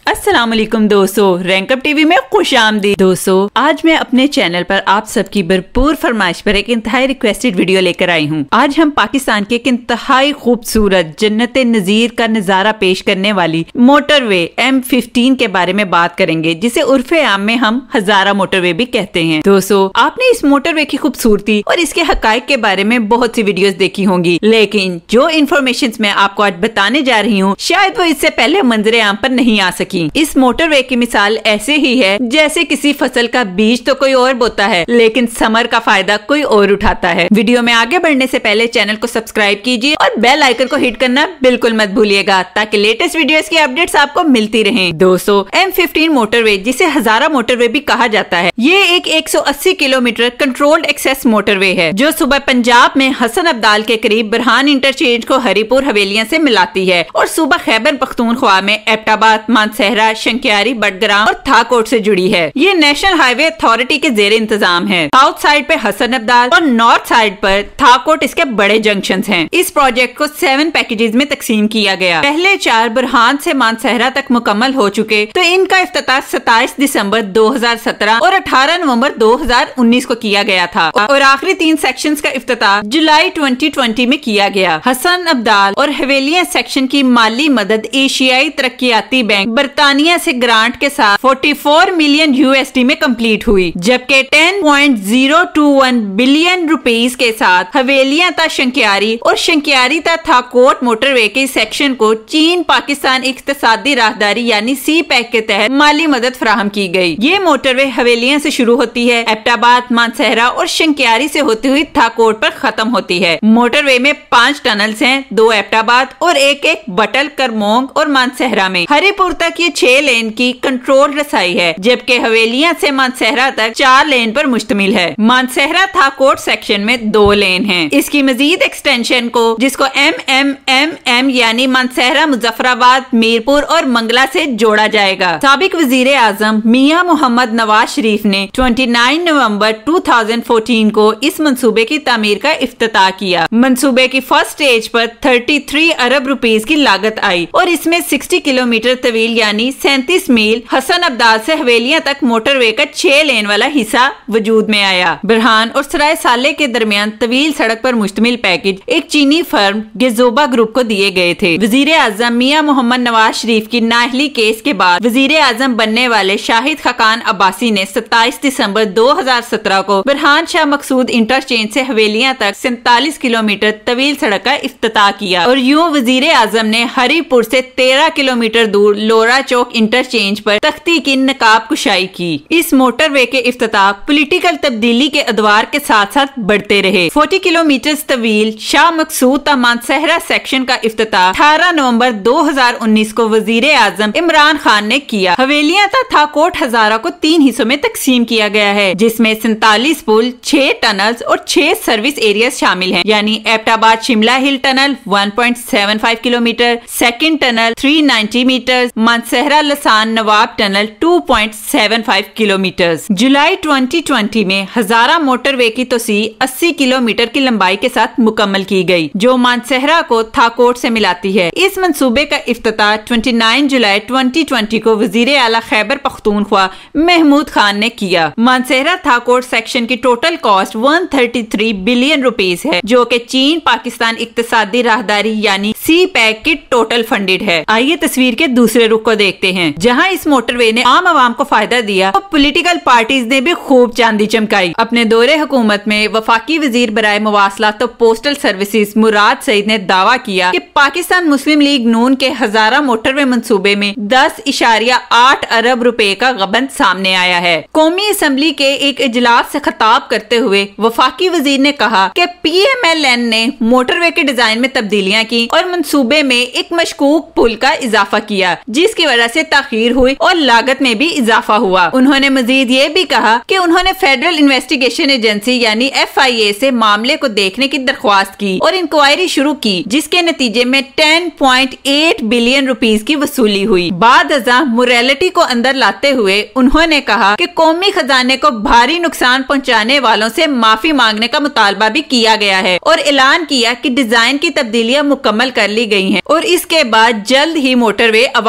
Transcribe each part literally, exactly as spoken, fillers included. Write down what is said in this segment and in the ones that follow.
अस्सलामुअलैकुम दोस्तों, रैंकअप टीवी में खुश आमदीद। दोस्तों, आज मैं अपने चैनल पर आप सबकी भरपूर फरमाइश पर एक इंतहाई रिक्वेस्टेड वीडियो लेकर आई हूँ। आज हम पाकिस्तान के एक इंतहाई खूबसूरत जन्नत नजीर का नजारा पेश करने वाली मोटरवे एम फिफ्टीन के बारे में बात करेंगे, जिसे उर्फे आम में हम हजारा मोटरवे भी कहते हैं। दोस्तों, आपने इस मोटरवे की खूबसूरती और इसके हकायक के बारे में बहुत सी वीडियोस देखी होंगी, लेकिन जो इन्फॉर्मेशन मैं आपको आज बताने जा रही हूँ शायद वो इससे पहले मंजरे आम पर नहीं आ सकी। इस मोटरवे की मिसाल ऐसे ही है जैसे किसी फसल का बीज तो कोई और बोता है, लेकिन समर का फायदा कोई और उठाता है। वीडियो में आगे बढ़ने से पहले चैनल को सब्सक्राइब कीजिए और बेल आइकन को हिट करना बिल्कुल मत भूलिएगा, ताकि लेटेस्ट वीडियोस की अपडेट्स आपको मिलती रहें। दोस्तों, एम फिफ्टीन मोटरवे, जिसे हजारा मोटरवे भी कहा जाता है, ये एक एक सौ अस्सी किलोमीटर कंट्रोल्ड एक्सेस मोटरवे है जो सुबह पंजाब में हसन अब्दाल के करीब बुरहान इंटरचेंज को हरीपुर हवेलियां से मिलाती है और सुबह खैबर पख्तूनख्वा में एबटाबाद, मानसहरा, शंकियारी, बडग्राम और थाकोट से जुड़ी है। ये नेशनल हाईवे अथॉरिटी के जेर इंतजाम है। साउथ साइड पे हसन अब्दाल और नॉर्थ साइड पर थाकोट इसके बड़े जंक्शंस हैं। इस प्रोजेक्ट को सेवन पैकेजेस में तकसीम किया गया। पहले चार बुरहान से मानसहरा तक मुकम्मल हो चुके, तो इनका इफ्तिताह सत्ताईस दिसंबर दो हजार सत्रह और अठारह नवंबर दो हजार उन्नीस को किया गया था और आखिरी तीन सेक्शंस का इफ्तिताह जुलाई दो हज़ार बीस में किया गया। हसन अब्दाल और हवेलियां सेक्शन की माली मदद एशियाई तरक्याती बैंक बरतानिया से ग्रांट के साथ चौवालीस मिलियन यूएसडी में कंप्लीट हुई, जबकि दस point zero two one billion rupees के साथ हवेलियां ता शंकियारी और शंकियारी ता थाकोट मोटरवे के सेक्शन को चीन पाकिस्तान इक्तिसादी राहदारी यानी सी पैक के तहत माली मदद फराहम की गई। ये मोटरवे हवेलियां से शुरू होती है, एबटाबाद, मानसहरा और शंकियारी से होती हुई थाकोट पर खत्म होती है। मोटरवे में पांच टनल्स हैं, दो एबटाबाद और एक एक बटल, करमोंग और मानसहरा में। हरीपुर तक ये छह लेन की कंट्रोल रसाई है, जबकि हवेलियां से मानसहरा तक चार लेन पर मुश्तमिल है। मानसहरा थाकोट सेक्शन में दो लेन हैं। इसकी मजीद एक्सटेंशन को, जिसको एम एम एम एम यानी मानसहरा, मुजफ्फराबाद, मीरपुर और मंगला से जोड़ा जाएगा। साबिक वजीर आजम मियां मोहम्मद नवाज शरीफ ने उनतीस नवंबर दो हज़ार चौदह को इस मंसूबे की तामीर का इफ्तिताह किया। मंसूबे की फर्स्ट स्टेज पर तैंतीस अरब रुपीस की लागत आई और इसमें साठ किलोमीटर तवील यानी सैंतीस मील हसन अब्दाल से हवेलियां तक मोटरवे का छह लेन वाला हिस्सा वजूद में आया। बुरहान और सराय साले के दरमियान तवील सड़क पर मुश्तमिल पैकेज एक चीनी फर्म गेजोबा ग्रुप को दिए गए थे। वजीर आजम मियां मोहम्मद नवाज शरीफ की नाअहली केस के बाद वजीर आजम बनने वाले शाहिद खकान अब्बासी ने सत्ताईस दिसंबर दो हजार सत्रह को बुरहान शाह मकसूद इंटरचेंज से हवेलियां तक सैंतालीस किलोमीटर तवील सड़क का इफ्तिताह किया और यूं वजीर आजम ने हरीपुर से तेरह किलोमीटर दूर लोरा चौक इंटरचेंज पर तख्ती की नकाब कुशाई की। इस मोटरवे के इफ्तिताह पॉलिटिकल तब्दीली के अदवार के साथ साथ बढ़ते रहे। चालीस किलोमीटर तवील शाह मकसूद ता मानसहरा सेक्शन का इफ्तिताह अठारह नवंबर दो हजार उन्नीस को वजीर आजम इमरान खान ने किया। हवेलियां ता थाकोट हजारा को तीन हिस्सों में तकसीम किया गया है, जिसमें सैंतालीस पुल, छह टनल्स और छह सर्विस एरियाज शामिल हैं, यानी एबटाबाद शिमला हिल टनल एक पॉइंट सात पाँच किलोमीटर, सेकंड टनल तीन सौ नब्बे मीटर, मानसहरा लसान नवाब टनल दो पॉइंट सात पाँच किलोमीटर। जुलाई दो हज़ार बीस में हजारा मोटरवे की तोसी अस्सी किलोमीटर की लंबाई के साथ मुकम्मल की गई, जो मानसहरा को थाकोट से मिलाती है। इस मंसूबे का इफ्तिताह उनतीस जुलाई दो हज़ार बीस को वजीर आला खैबर पख्तूनख्वा महमूद खान ने किया। मानसहरा थाकोट सेक्शन की टोटल कॉस्ट एक सौ तैंतीस बिलियन रुपीस है, जो कि चीन पाकिस्तान इक्तिसादी राहदारी यानी सी पैक की टोटल फंडेड है। आइए तस्वीर के दूसरे रुख को देखते हैं। जहां इस मोटरवे ने आम आवाम को फायदा दिया, तो पॉलिटिकल पार्टीज ने भी खूब चांदी चमकाई। अपने दौरे हुकूमत में वफाकी वजीर बराए मवासलात तो पोस्टल सर्विसेज मुराद सईद ने दावा किया कि पाकिस्तान मुस्लिम लीग नून के हजारा मोटरवे मंसूबे में दस इशारिया आठ अरब रुपए का गबन सामने आया है। कौमी असम्बली के एक इजलास से खिताब करते हुए वफाकी वजीर ने कहा कि पी एम एल एन ने मोटरवे के डिजाइन में तब्दीलियां की और मंसूबे में एक मशकूक पुल का इजाफा किया, जिसकी वजह से ताखीर हुई और लागत में भी इजाफा हुआ। उन्होंने मजीद ये भी कहा कि उन्होंने फेडरल इन्वेस्टिगेशन एजेंसी यानी एफ आई ए से मामले को देखने की दरख्वास्त की और इंक्वायरी शुरू की, जिसके नतीजे में दस पॉइंट आठ बिलियन रुपीस की वसूली हुई। बाद अज़ां मोरालिटी को अंदर लाते हुए उन्होंने कहा कि कौमी खजाने को भारी नुकसान पहुँचाने वालों से माफी मांगने का मुतालबा भी किया गया है और ऐलान किया कि डिजाइन की तब्दीलियां मुकम्मल कर ली गई हैं और इसके बाद जल्द ही मोटरवे अवाम के लिए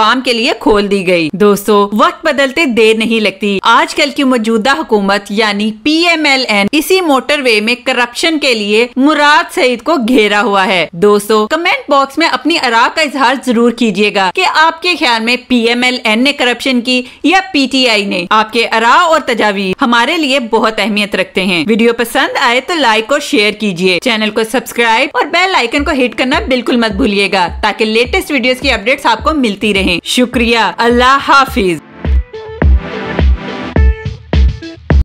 लिए खोल दी गई। दोस्तों, वक्त बदलते देर नहीं लगती। आजकल की मौजूदा हुकूमत यानी पी एम एल एन इसी मोटरवे में करप्शन के लिए मुराद सईद को घेरा हुआ है। दोस्तों, कमेंट बॉक्स में अपनी आरा का इजहार जरूर कीजिएगा कि आपके ख्याल में पी एम एल एन ने करप्शन की या पी टी आई ने। आपके आरा और तजावीज़ हमारे लिए बहुत अहमियत रखते हैं। वीडियो पसंद आए तो लाइक और शेयर कीजिए, चैनल को सब्सक्राइब और बेल आइकन को हिट करना बिल्कुल मत भूलिएगा ताकि लेटेस्ट वीडियोस की अपडेट्स आपको मिलती रहें। शुक्रिया। अल्लाह हाफिज।